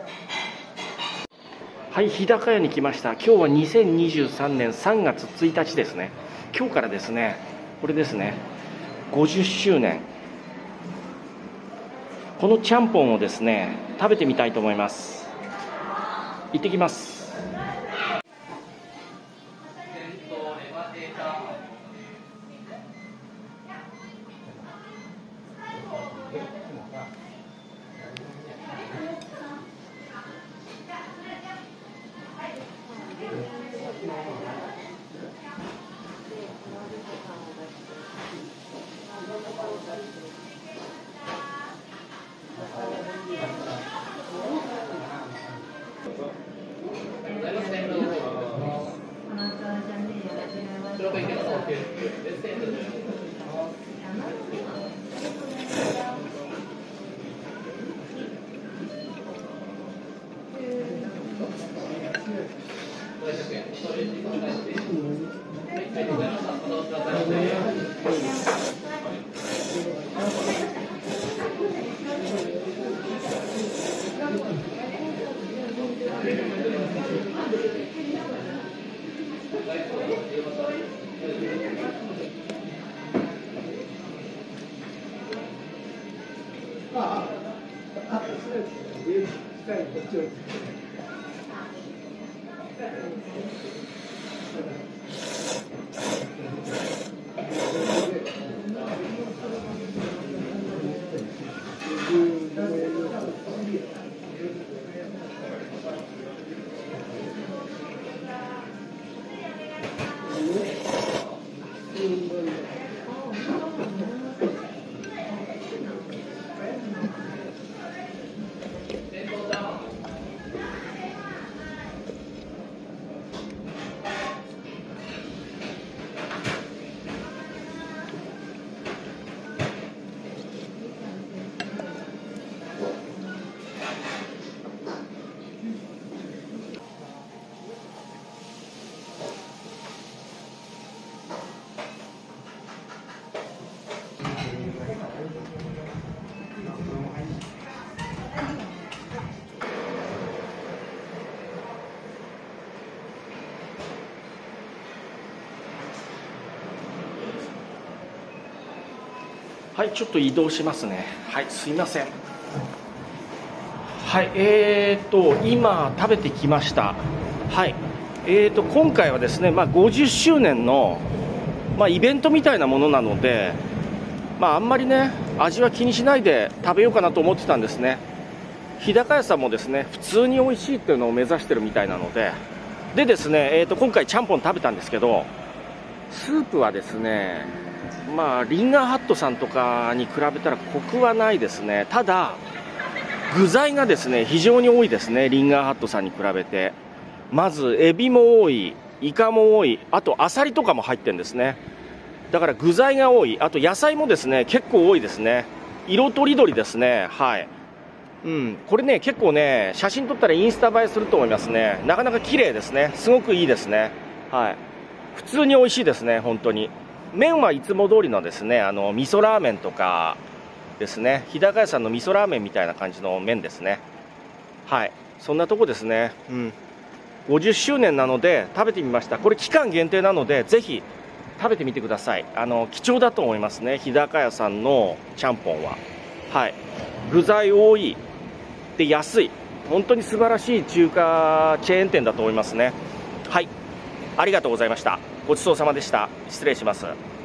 はい、日高屋に来ました。今日は2023年3月1日ですね。今日からですね、これですね、50周年。このちゃんぽんをですね、食べてみたいと思います。行ってきます。はい、ちょっと移動しますね。はい、すいません。はい、今食べてきました。はい、今回はですね、50周年の、イベントみたいなものなので、あんまりね、味は気にしないで食べようかなと思ってたんですね。日高屋さんもですね、普通に美味しいっていうのを目指してるみたいなので、でですね、今回ちゃんぽん食べたんですけど、スープはですね、リンガーハットさんとかに比べたらコクはないですね。ただ具材がですね非常に多いですね、リンガーハットさんに比べて。まずエビも多い、イカも多い、あとアサリとかも入ってるんですね。だから具材が多い、あと野菜もですね結構多いですね。色とりどりですね。はい、これね結構ね写真撮ったらインスタ映えすると思いますね。なかなか綺麗ですね。すごくいいですね。はい、普通に美味しいですね。本当に麺はいつも通りのですね、味噌ラーメンとかですね、日高屋さんの味噌ラーメンみたいな感じの麺ですね。はい、そんなとこですね。50周年なので食べてみました。これ期間限定なのでぜひ食べてみてください。貴重だと思いますね、日高屋さんのちゃんぽんは。はい、具材多いで安い、本当に素晴らしい中華チェーン店だと思いますね。はい、ありがとうございました。ごちそうさまでした。失礼します。